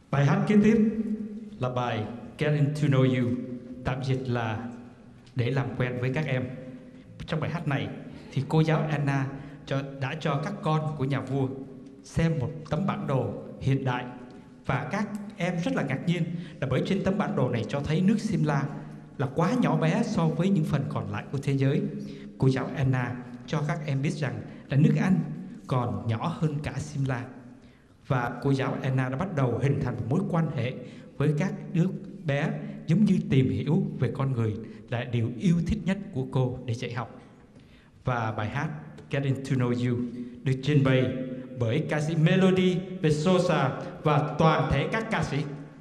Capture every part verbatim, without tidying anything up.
Bài hát kế tiếp là bài Getting to Know You, tạm dịch là Để làm quen với các em. Trong bài hát này thì cô giáo Anna cho, đã cho các con của nhà vua xem một tấm bản đồ hiện đại, và các em rất là ngạc nhiên là bởi trên tấm bản đồ này cho thấy nước Simla là quá nhỏ bé so với những phần còn lại của thế giới. Cô giáo Anna cho các em biết rằng là nước Anh còn nhỏ hơn cả Simla. Và cô giáo Anna đã bắt đầu hình thành một mối quan hệ với các đứa bé, giống như tìm hiểu về con người là điều yêu thích nhất của cô để dạy học. Và bài hát Getting to Know You được trình bày bởi ca sĩ Melody, Versoza và toàn thể các ca sĩ.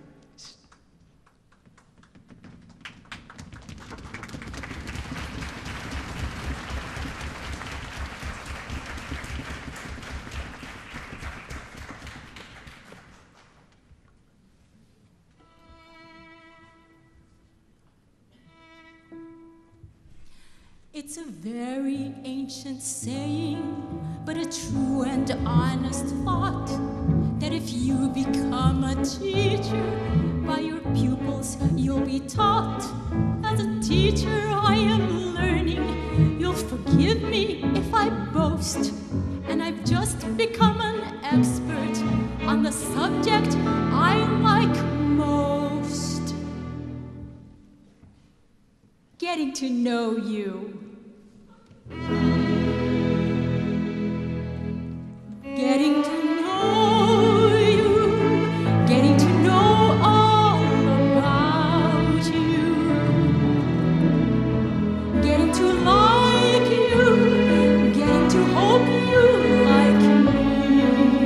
It's a very ancient saying, but a true and honest thought, that if you become a teacher, by your pupils you'll be taught. As a teacher I am learning, you'll forgive me if I boast, and I've just become an expert on the subject I like most. Getting to know you. Getting to know you, getting to know all about you, getting to like you, getting to hope you like me,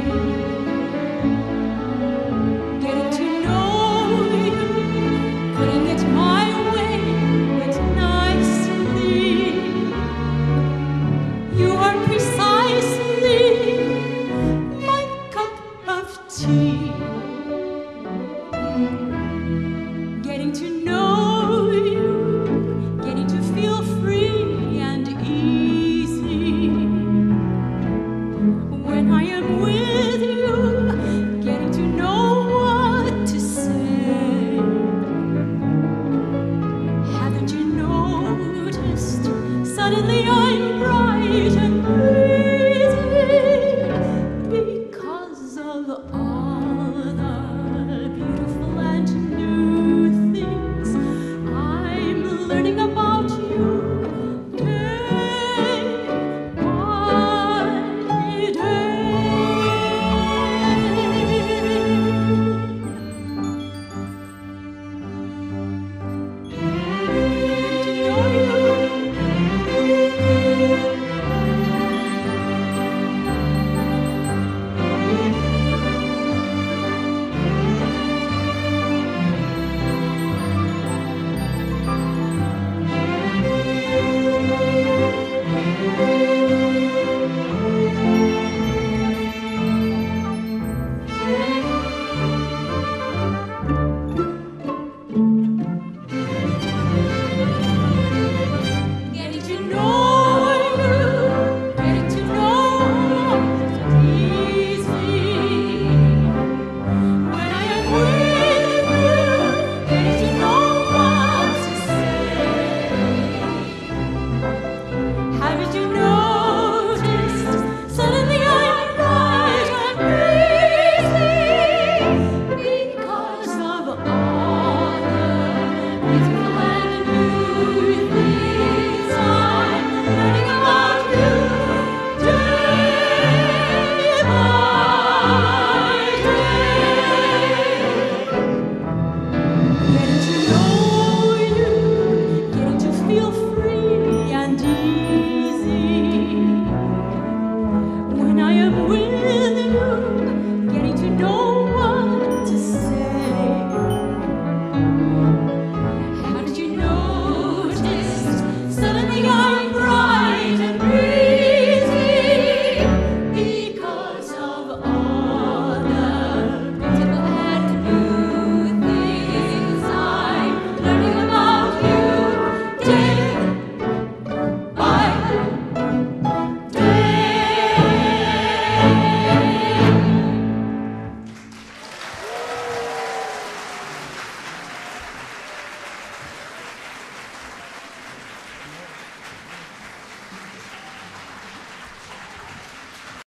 getting to know you, putting it my way, but nicely. You are precisely my cup of tea. Getting to know you, getting to feel free and easy. When I am with